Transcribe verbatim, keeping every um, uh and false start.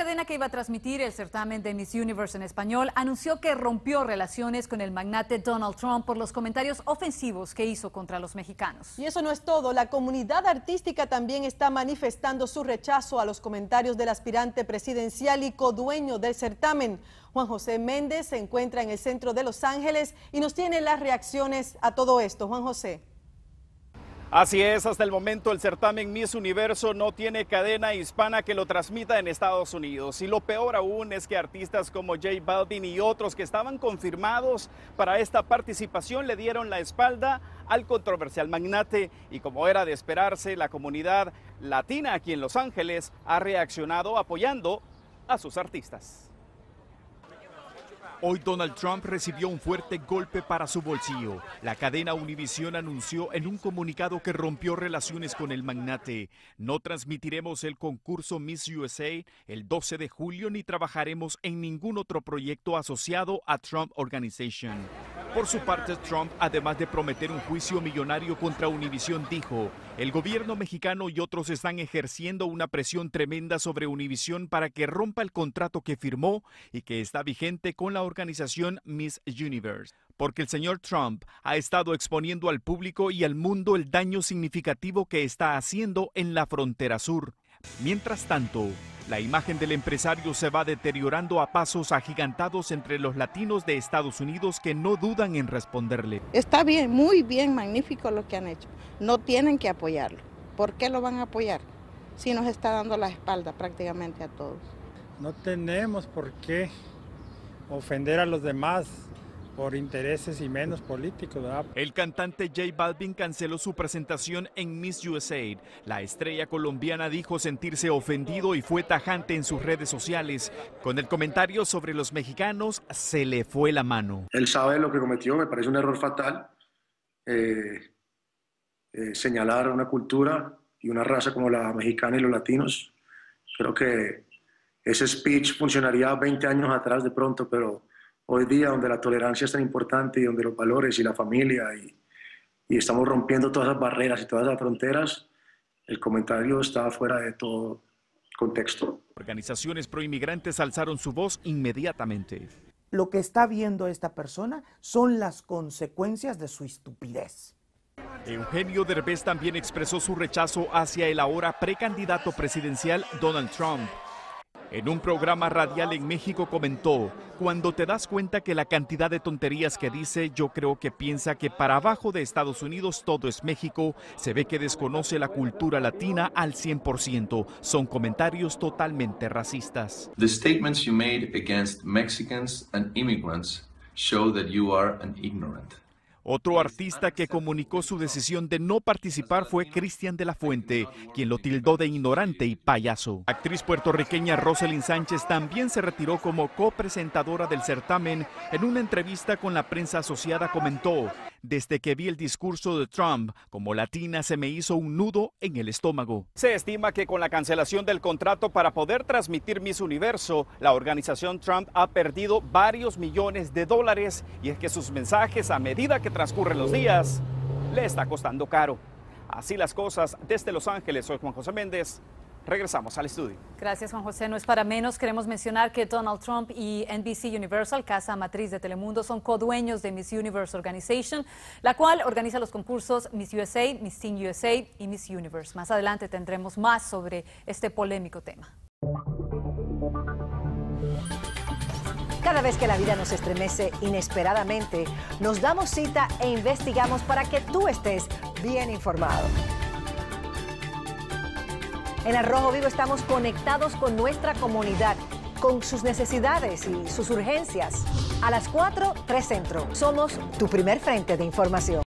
cadena que iba a transmitir el certamen de Miss Universe en español anunció que rompió relaciones con el magnate Donald Trump por los comentarios ofensivos que hizo contra los mexicanos. Y eso no es todo. La comunidad artística también está manifestando su rechazo a los comentarios del aspirante presidencial y codueño del certamen. Juan José Méndez se encuentra en el centro de Los Ángeles y nos tiene las reacciones a todo esto. Juan José. Así es, hasta el momento el certamen Miss Universo no tiene cadena hispana que lo transmita en Estados Unidos. Y lo peor aún es que artistas como J Balvin y otros que estaban confirmados para esta participación le dieron la espalda al controversial magnate. Y como era de esperarse, la comunidad latina aquí en Los Ángeles ha reaccionado apoyando a sus artistas. Hoy Donald Trump recibió un fuerte golpe para su bolsillo. La cadena Univision anunció en un comunicado que rompió relaciones con el magnate. No transmitiremos el concurso Miss U S A el doce de julio ni trabajaremos en ningún otro proyecto asociado a Trump Organization. Por su parte, Trump, además de prometer un juicio millonario contra Univision, dijo: el gobierno mexicano y otros están ejerciendo una presión tremenda sobre Univision para que rompa el contrato que firmó y que está vigente con la organización Miss Universe, porque el señor Trump ha estado exponiendo al público y al mundo el daño significativo que está haciendo en la frontera sur. Mientras tanto, la imagen del empresario se va deteriorando a pasos agigantados entre los latinos de Estados Unidos que no dudan en responderle. Está bien, muy bien, magnífico lo que han hecho. No tienen que apoyarlo. ¿Por qué lo van a apoyar? Si nos está dando la espalda prácticamente a todos. No tenemos por qué ofender a los demás por intereses y menos políticos, ¿verdad? El cantante J Balvin canceló su presentación en Miss U S A. La estrella colombiana dijo sentirse ofendido y fue tajante en sus redes sociales. Con el comentario sobre los mexicanos, se le fue la mano. Él sabe lo que cometió, me parece un error fatal. Eh, eh, señalar una cultura y una raza como la mexicana y los latinos. Creo que ese speech funcionaría veinte años atrás de pronto, pero hoy día, donde la tolerancia es tan importante y donde los valores y la familia y, y estamos rompiendo todas esas barreras y todas las fronteras, el comentario está fuera de todo contexto. Organizaciones proinmigrantes alzaron su voz inmediatamente. Lo que está viendo esta persona son las consecuencias de su estupidez. Eugenio Derbez también expresó su rechazo hacia el ahora precandidato presidencial Donald Trump. En un programa radial en México comentó: cuando te das cuenta que la cantidad de tonterías que dice, yo creo que piensa que para abajo de Estados Unidos todo es México, se ve que desconoce la cultura latina al cien por ciento. Son comentarios totalmente racistas. The statements you made against Mexicans and immigrants show that you are an ignorant. Otro artista que comunicó su decisión de no participar fue Cristian de la Fuente, quien lo tildó de ignorante y payaso. La actriz puertorriqueña Roselyn Sánchez también se retiró como copresentadora del certamen. En una entrevista con la prensa asociada comentó: desde que vi el discurso de Trump, como latina se me hizo un nudo en el estómago. Se estima que con la cancelación del contrato para poder transmitir Miss Universo, la organización Trump ha perdido varios millones de dólares, y es que sus mensajes, a medida que transcurren los días, le está costando caro. Así las cosas desde Los Ángeles. Soy Juan José Méndez. Regresamos al estudio. Gracias, Juan José. No es para menos. Queremos mencionar que Donald Trump y N B C Universal, casa matriz de Telemundo, son codueños de Miss Universe Organization, la cual organiza los concursos Miss U S A, Miss Teen U S A y Miss Universe. Más adelante tendremos más sobre este polémico tema. Cada vez que la vida nos estremece inesperadamente, nos damos cita e investigamos para que tú estés bien informado. En Al Rojo Vivo estamos conectados con nuestra comunidad, con sus necesidades y sus urgencias. A las cuatro, tres Centro. Somos tu primer frente de información.